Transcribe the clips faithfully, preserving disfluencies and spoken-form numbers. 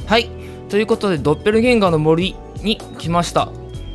はい、ということでドッペルゲンガーの森に来ました。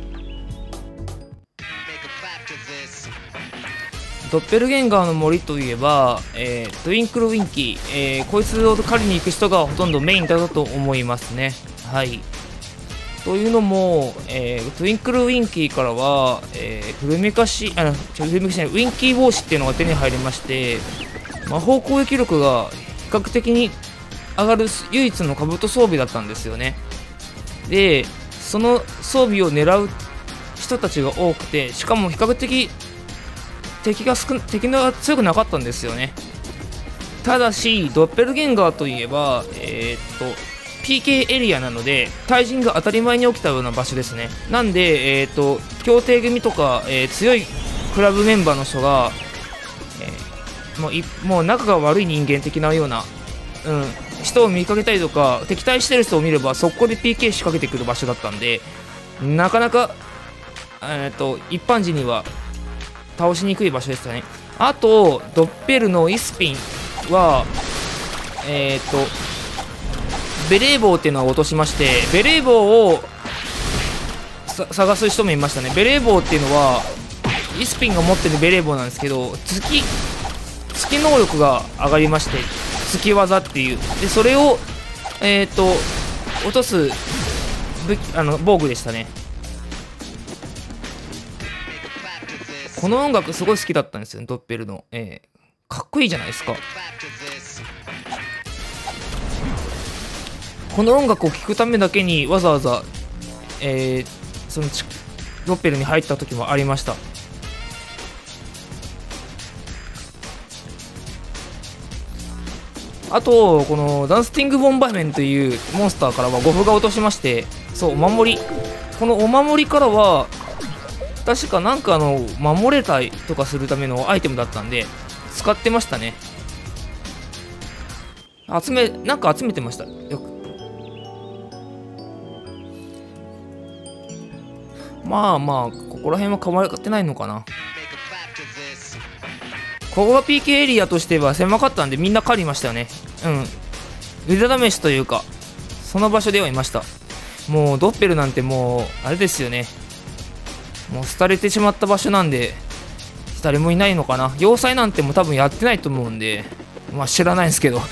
ドッペルゲンガーの森といえば、えー、トゥインクルウィンキー、えー、こいつを狩りに行く人がほとんどメインだと思いますね。はい。というのも、えー、トゥインクルウィンキーからは、えー、古めかし、あ、古めかしない、ウィンキー帽子っていうのが手に入りまして、魔法攻撃力が比較的に上がる唯一の兜装備だったんですよね。で、その装備を狙う人たちが多くて、しかも比較的敵が少敵が強くなかったんですよね。ただし、ドッペルゲンガーといえば、えー、っと、ピーケー エリアなので、対人が当たり前に起きたような場所ですね。なんで、えー、っと、協定組とか、えー、強いクラブメンバーの人が、えー、もうい、もう仲が悪い人間的なような、うん、人を見かけたりとか、敵対してる人を見れば、速攻で ピーケー 仕掛けてくる場所だったんで、なかなか、えー、っと、一般人には倒しにくい場所でしたね。あと、ドッペルのイスピンは、えー、っと、ベレー帽っていうのを落としまして、ベレー帽を探す人もいましたね。ベレー帽っていうのはイスピンが持ってるベレー帽なんですけど、突き突き能力が上がりまして、突き技っていうで、それをえっと落とす武器、あの防具でしたね。この音楽すごい好きだったんですよ、ドッペルの、えー、かっこいいじゃないですか。この音楽を聴くためだけにわざわざ、えー、そのドッペルに入った時もありました。あと、このダンスティング・ボンバーメンというモンスターからはゴフが落としまして、そう、お守り。このお守りからは、確かなんかあの、守れたりとかするためのアイテムだったんで、使ってましたね。集め、なんか集めてました。よく。まあまあ、ここら辺は変わってないのかな。ここが ピーケー エリアとしては狭かったんでみんな狩りましたよね。うん。腕試しというか、その場所ではいました。もうドッペルなんてもう、あれですよね。もう廃れてしまった場所なんで、誰もいないのかな。要塞なんてもう多分やってないと思うんで、まあ知らないんですけど。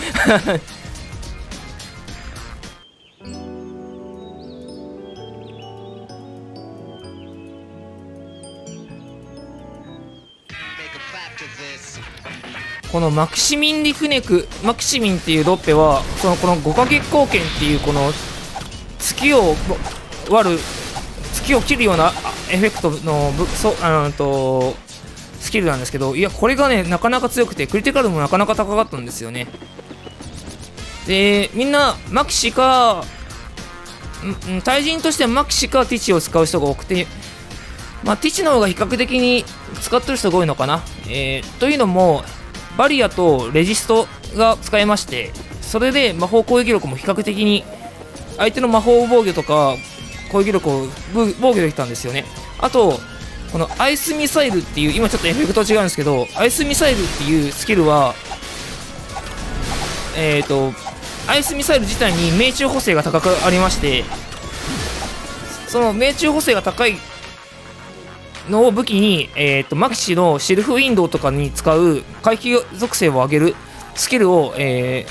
このマキシミン・リフネク、マキシミンっていうドッペは、そのこの五か月光剣っていうこの月を割る、月を切るようなエフェクトのぶそあとスキルなんですけど、いや、これがね、なかなか強くて、クリティカルもなかなか高かったんですよね。で、みんな、マキシか、ん対人としてはマキシかティチを使う人が多くて、まあ、ティチの方が比較的に使ってる人が多いのかな。えー、というのも、バリアとレジストが使えまして、それで魔法攻撃力も比較的に相手の魔法防御とか攻撃力を防御できたんですよね。あと、このアイスミサイルっていう、今ちょっとエフェクト違うんですけど、アイスミサイルっていうスキルは、えっと、アイスミサイル自体に命中補正が高くありまして、その命中補正が高いのを武器に、えー、とマキシのシルフウィンドウとかに使う回避属性を上げるスキルを、え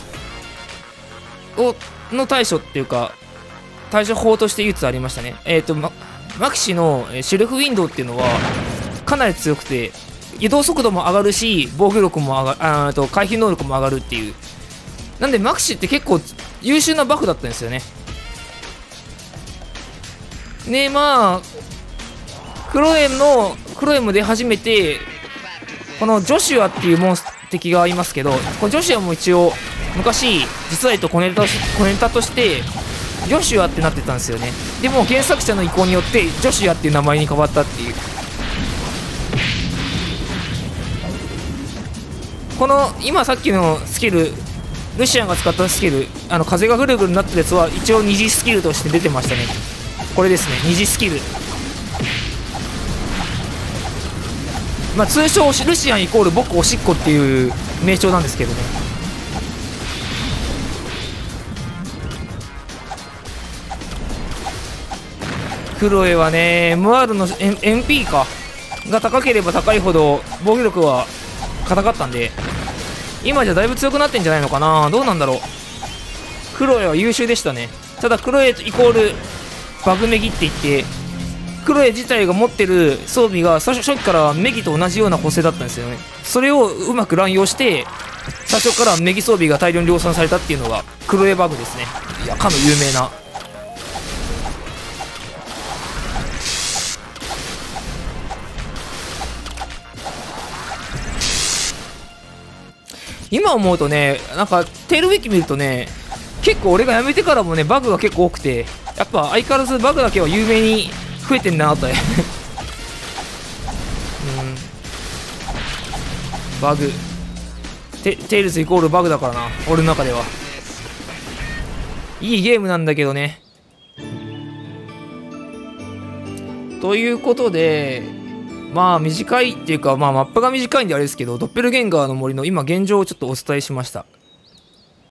ー、をの対処っていうか対処法として唯一ありましたね。えー、と マ, マキシのシルフウィンドウっていうのはかなり強くて、移動速度も上がるし防御力も上がる、あと回避能力も上がるっていう。なんでマキシって結構優秀なバフだったんですよね。ね、まあクロエムのクロエムで初めてこのジョシュアっていうモンス敵がいますけど、このジョシュアも一応昔実はと小ネタ小ネタとしてジョシュアってなってたんですよね。でも原作者の意向によってジョシュアっていう名前に変わったっていう。この今さっきのスキル、ルシアンが使ったスキル、あの風がぐるぐるになったやつは一応二次スキルとして出てましたね。これですね、二次スキル。まあ、通称ルシアンイコール僕おしっこっていう名称なんですけどね。 クロエはね エムアール の エムピー かが高ければ高いほど防御力は硬かったんで、今じゃだいぶ強くなってんじゃないのかな。どうなんだろう。クロエは優秀でしたね。ただクロエイコールバグメギって言って、クロエ自体が持ってる装備が最初初期からメギと同じような補正だったんですよね。それをうまく乱用して最初からメギ装備が大量に量産されたっていうのがクロエバグですね。いやかの有名な。今思うとね、なんかテールウィキ見るとね、結構俺がやめてからもねバグが結構多くて、やっぱ相変わらずバグだけは有名に増えてんなとうんバグテテイルズイコールバグだからな、俺の中では。いいゲームなんだけどね。ということで、まあ短いっていうか、まあマップが短いんであれですけど、ドッペルゲンガーの森の今現状をちょっとお伝えしました。